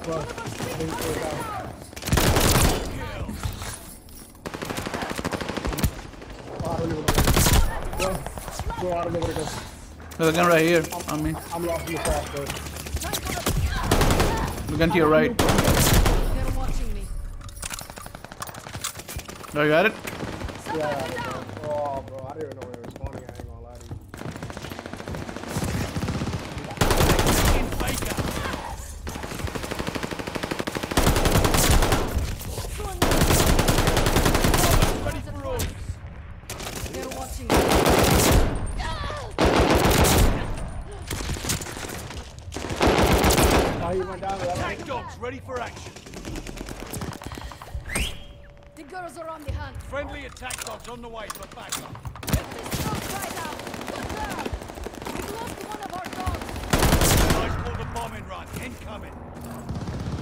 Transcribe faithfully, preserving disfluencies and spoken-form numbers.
Well, I didn't go down. Oh, I don't even know where to go. Bro, I don't know where to go. There's a gun right here on me. I'm lost in the sauce, bro. The gun to your right. They're watching me. Oh, you got it? Yeah, bro. Oh, bro, I didn't even know where they were spawning. I ain't gonna lie to you. They're watching me. Now he went down. Attack dogs ready for action. The girls are on the hunt. Friendly attack dogs on the way for backup. Get this dog right out. Good girl. We lost one of our dogs. Guys called a bombing run. Incoming.